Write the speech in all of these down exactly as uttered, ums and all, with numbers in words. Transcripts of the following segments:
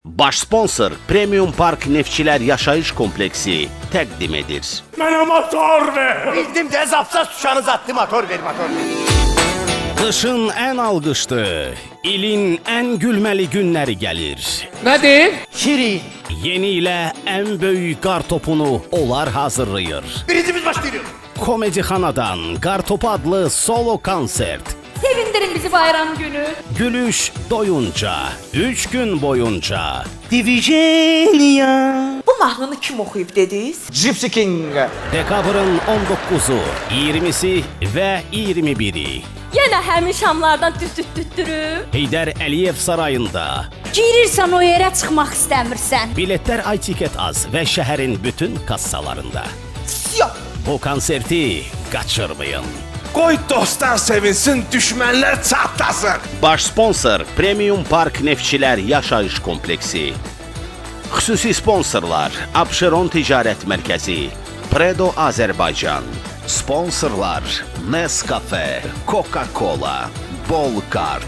Baş sponsor Premium Park Neftçilər Yaşayış Kompleksi təqdim edir. Mənə motor ver! Bildim de zapsaz tuşanız attı, motor ver, motor ver. Qışın ən alqışlı, ilin ən gülməli günləri gəlir. Nədir? Şirin. Yeni ilə ən böyük qar topunu onlar hazırlayır. Birincimiz başlıyor. Komedixanadan Qar Topu adlı solo konsert. Sevindirin bizi bayram günü. Gülüş doyunca, üç gün boyunca. Divijeniya. Bu mahnını kim oxuyub dediniz? Gypsy King. Dekabrın on doqquzu, iyirmisi və iyirmi biri. Yenə həmin şamlardan tüt-tüt-tütürüb. Heydər Əliyev sarayında. Girirsən o yerə çıxmaq istəmirsən. Biletlər iTicket Az və şəhərin bütün kassalarında. Yok. Bu konserti qaçırmayın. Qoy dostlar sevinsin, düşmənlər çatlasın. Baş sponsor Premium Park Neftçilər Yaşayış Kompleksi. Xüsusi sponsorlar Abşeron Ticarət Mərkəzi, Predo Azərbaycan. Sponsorlar Nescafe, Coca-Cola, Bolkart.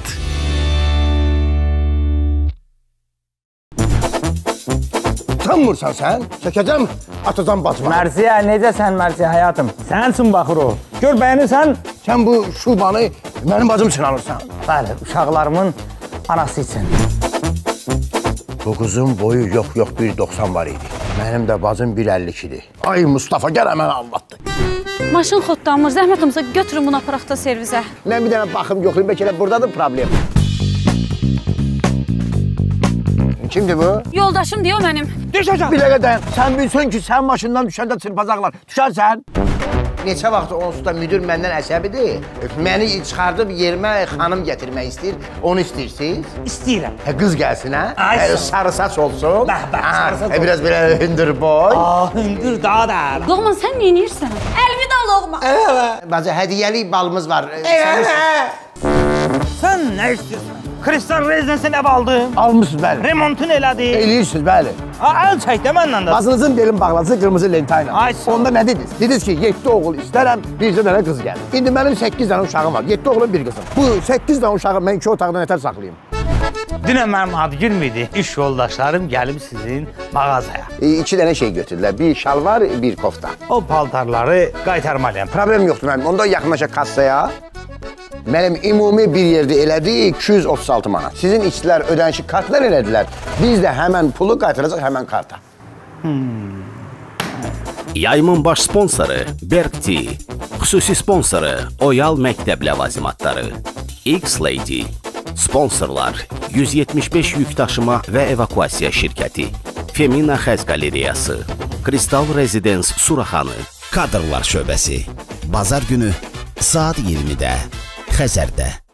Utanmırsan sen? Çekeceğim atadan bacıma. Mərziyə, necəsən Mərziyə həyatım? Sənin üçün baxır o. Gör bəyənirsən? Sen bu şubanı benim bacım için alırsan. Bəli, uşaqlarımın anası üçün. Bu kızın boyu yok yok bir doksan var idi. Benim de bacım bir elli ikidir. Ay Mustafa gel hemen anlattı. Maşın xodlanmır, zəhmət olmasa götürün bunu aparaq da servizə. Ben bir tane baxım yoxlayım, belki də buradadır problem. Kimdir bu? Yoldaşım deyə o mənim. Düş hocam. Bir dəqiqə dayan. Sen bilsən ki, sen maşından düşəndə çırpacaqlar. Düşərsən. Neçə vaxt onsuz da müdür məndən əsəbidir. Məni çıxardıb yerimə xanım gətirmək istəyir. Onu istəyirsiniz? İstəyirəm. Hə, qız gəlsin, hə? Ay, Hə, sarı saç olsun. Bəh, bəh, sarı saç olsun. Biraz belə hündür boy. Aa, hündür daha da. Loğman, sən neynirsən? Əlvida Loğman. Evet. Bacı, hədiyyəlik balımız var. Evet. Sən nə istəyirsən? Kristal Rezidensin ev aldım. Almışsınız, bəli. Remontun elədi. Eləyirsiniz, bəli. Əl çəkdə məndən də. Bacınızın belin bağladısı qırmızı lentayla. Ay, sağ ol. Onda nə dediniz? Dediniz ki, yeddi oğul istərəm, bircə dənə qız gəlir. İndi mənim səkkiz dənə uşağım var. Yeddi oğlum, bir qızım. Bu səkkiz dənə uşağı mən iki otaqda nətər saxlayayım? Dünən mənim adı mıydı? İş yoldaşlarım gəlib sizin mağazaya. E, iki dənə şey götürdülər. Bir şalvar, bir kofta. O paltarları qaytarmalıyam. Problem yoxdur mənim. Onda yaxınlaşa kassaya. Mənim ümumi bir yerdə elədi iki yüz otuz altı manat. Sizin işçilər ödənişi kartlar elədilər. Biz də həmən pulu qaytaracaq həmən karta. Hmm. Yayımın baş sponsoru Berkti. Xüsusi sponsoru Oyal Məktəb ləvazimatları. X-Lady. Sponsorlar yüz yetmiş beş yük daşıma və evakuasiya şirkəti. Femina Xəz Qalereyası. Kristal Rezidens Suraxanı. Kadrlar şöbəsi. Bazar günü saat iyirmidə Xəzərdə.